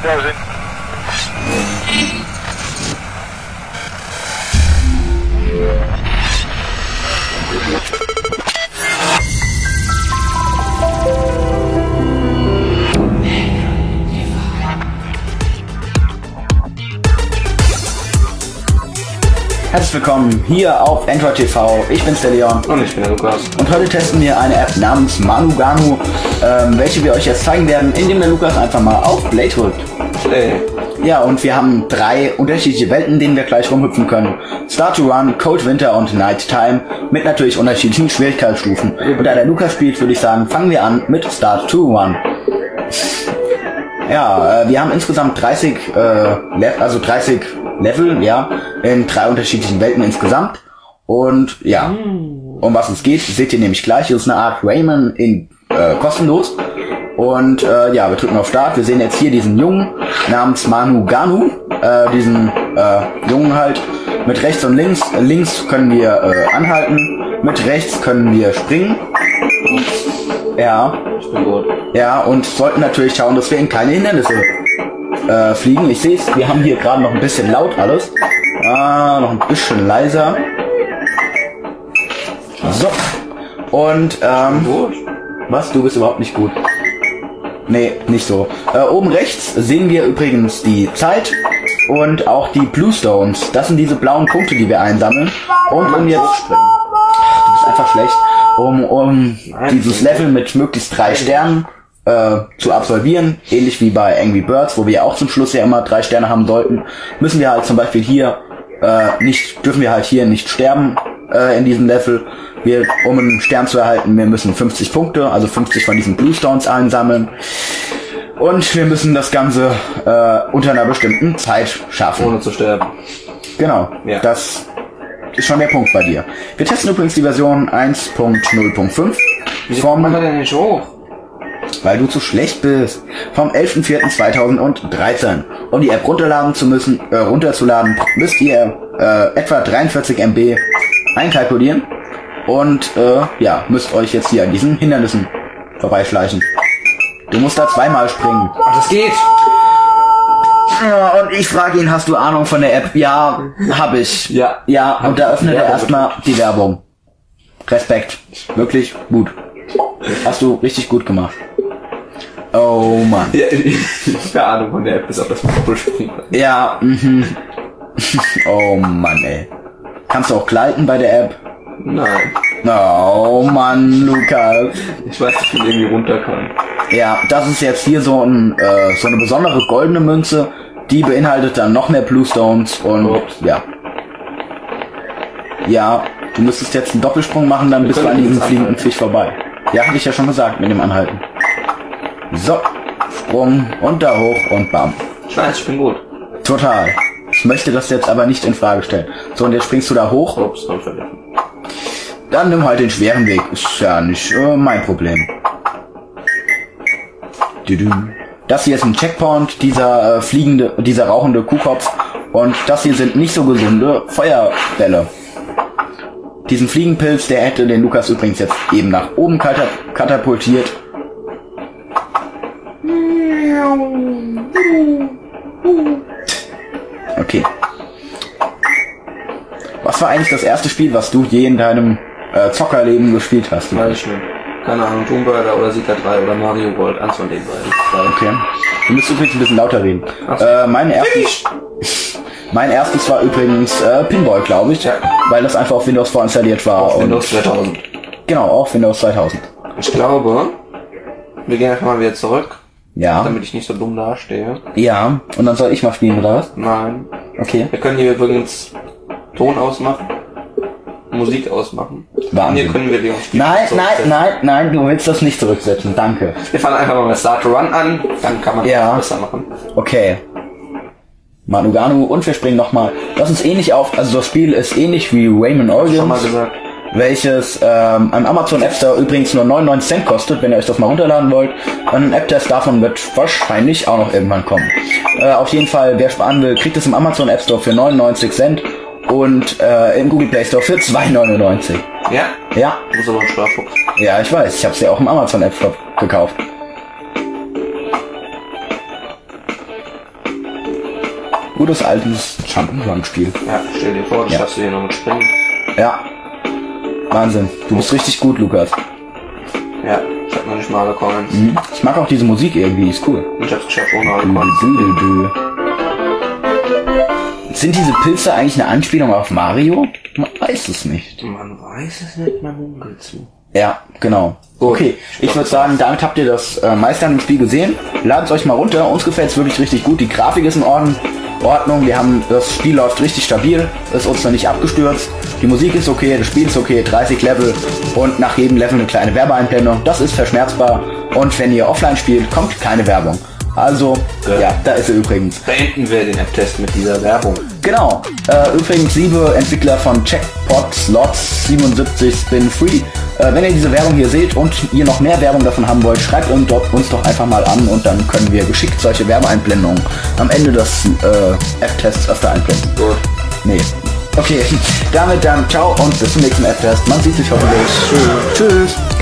Wiedersehen. Herzlich willkommen hier auf Android TV. Ich bin's, der Leon. Und ich bin der Lukas. Und heute testen wir eine App namens Manuganu, welche wir euch jetzt zeigen werden, indem der Lukas einfach mal auf Play drückt. Ja, und wir haben 3 unterschiedliche Welten, in denen wir gleich rumhüpfen können. Start to Run, Cold Winter und Night Time mit natürlich unterschiedlichen Schwierigkeitsstufen. Und da der Lukas spielt, würde ich sagen, fangen wir an mit Start to Run. Ja, wir haben insgesamt 30 Level, ja, in 3 unterschiedlichen Welten insgesamt. Und ja, um was es geht, seht ihr nämlich gleich. Es ist eine Art Rayman in kostenlos. Und ja, wir drücken auf Start. Wir sehen jetzt hier diesen Jungen namens Manuganu, diesen Jungen halt mit rechts und links. Links können wir anhalten, mit rechts können wir springen. Ja. Ich bin gut. Ja, und sollten natürlich schauen, dass wir in keine Hindernisse fliegen. Ich sehe es, wir haben hier gerade noch ein bisschen laut alles. Noch ein bisschen leiser. So. Und was? Du bist überhaupt nicht gut. Nee, nicht so. Oben rechts sehen wir übrigens die Zeit und auch die Blue Stones. Das sind diese blauen Punkte, die wir einsammeln. Und um jetzt... Ach, du bist einfach schlecht. Um dieses Level mit möglichst 3 Sternen zu absolvieren, ähnlich wie bei Angry Birds, wo wir auch zum Schluss ja immer 3 Sterne haben sollten, müssen wir halt zum Beispiel hier dürfen wir halt hier nicht sterben in diesem Level. Um einen Stern zu erhalten, wir müssen 50 Punkte, also 50 von diesen Blue Stones einsammeln. Und wir müssen das Ganze unter einer bestimmten Zeit schaffen. Ohne zu sterben. Genau, ja. Das ist schon der Punkt bei dir. Wir testen übrigens die Version 1.0.5. Wieso macht er denn nicht hoch? Weil du zu schlecht bist. Vom 11.04.2013. Um die App runterzuladen, müsst ihr etwa 43 MB einkalkulieren. Und ja, müsst euch jetzt hier an diesen Hindernissen vorbeischleichen. Du musst da 2-mal springen. Ach, das geht! Ja, und ich frage ihn, hast du Ahnung von der App? Ja, hab ich. Ja. Ja, und da öffnet er erstmal die Werbung. Respekt. Wirklich gut. Hast du richtig gut gemacht. Oh Mann. Ja, ich hab keine Ahnung von der App, bis auf das Doppelspringen. Ja, Oh Mann, ey. Kannst du auch gleiten bei der App? Nein. Oh Mann, Lukas. Ich weiß, dass ich irgendwie runter kann. Ja, das ist jetzt hier so eine besondere goldene Münze. Die beinhaltet dann noch mehr Blue Stones und ja. Ja, du müsstest jetzt einen Doppelsprung machen, dann bist du an diesem fliegenden Fisch vorbei. Ja, hatte ich ja schon gesagt mit dem Anhalten. So, Sprung und da hoch und bam. Ich weiß, ich bin gut. Total. Ich möchte das jetzt aber nicht in Frage stellen. So, und jetzt springst du da hoch. Ups, hab ich vergessen. Dann nimm halt den schweren Weg. Ist ja nicht mein Problem. Das hier ist ein Checkpoint, dieser rauchende Kuhkopf. Und das hier sind nicht so gesunde Feuerbälle. Diesen Fliegenpilz, der hätte den Lukas übrigens jetzt eben nach oben katapultiert. Okay. Was war eigentlich das erste Spiel, was du je in deinem Zockerleben gespielt hast? Weiß ich nicht. Keine Ahnung, Tomb Raider oder Sika 3 oder Mario World, eins von den beiden. Okay. Du müsst übrigens ein bisschen lauter reden. So. Mein erstes war übrigens Pinball, glaube ich, ja. Weil das einfach auf Windows vorinstalliert war. Auf Windows 2000. Genau, auf Windows 2000. Ich glaube, wir gehen einfach mal wieder zurück. Ja. Damit ich nicht so dumm dastehe. Ja, und dann soll ich mal spielen, oder was? Nein. Okay. Wir können hier übrigens Ton ausmachen, Musik ausmachen. Wahnsinn. Und hier können wir die Nein, du willst das nicht zurücksetzen, danke. Wir fangen einfach mal mit Start to Run an, dann kann man das besser machen. Okay. Manuganu und wir springen nochmal. Das ist ähnlich also das Spiel ist ähnlich wie Rayman Origins. Schon mal gesagt. Welches am Amazon App Store übrigens nur 99 Cent kostet, wenn ihr euch das mal runterladen wollt. Ein App-Test davon wird wahrscheinlich auch noch irgendwann kommen. Auf jeden Fall, wer sparen will, kriegt es im Amazon App Store für 99 Cent und im Google Play Store für 2,99. Ja? Ja. Du bist aber ein Sparfuchs. Ja, ich weiß. Ich habe es ja auch im Amazon App Store gekauft. Gutes altes Jump-and-Run-Spiel. Ja, stell dir vor, das Ja. schaffst du hier noch mit Springen. Ja. Wahnsinn. Du bist richtig gut, Lukas. Ja, ich hab noch nicht mal alle Coins. Mhm. Ich mag auch diese Musik irgendwie, ist cool. Ich hab's geschafft ohne alle Dü, Coins. dü, dü, dü. Sind diese Pilze eigentlich eine Anspielung auf Mario? Man weiß es nicht. Man weiß es nicht, man munkelt zu. Ja, genau. Gut. Okay, ich würde sagen, damit habt ihr das Meistern im Spiel gesehen. Ladet es euch mal runter. Uns gefällt es wirklich richtig gut. Die Grafik ist in Ordnung. Wir haben, das Spiel läuft richtig stabil. Ist uns noch nicht abgestürzt. Die Musik ist okay, das Spiel ist okay. 30 Level und nach jedem Level eine kleine Werbeeinblendung. Das ist verschmerzbar. Und wenn ihr offline spielt, kommt keine Werbung. Also, ja, da ist er übrigens. Beenden wir den App-Test mit dieser Werbung. Genau. Übrigens, liebe Entwickler von Checkpot Slots 77 Spin Free, wenn ihr diese Werbung hier seht und ihr noch mehr Werbung davon haben wollt, schreibt uns doch einfach mal an und dann können wir geschickt solche Werbeeinblendungen am Ende des App-Tests öfter einblenden. Gut. Nee. Okay, damit dann ciao und bis zum nächsten App-Test. Man sieht sich hoffentlich. Tschüss.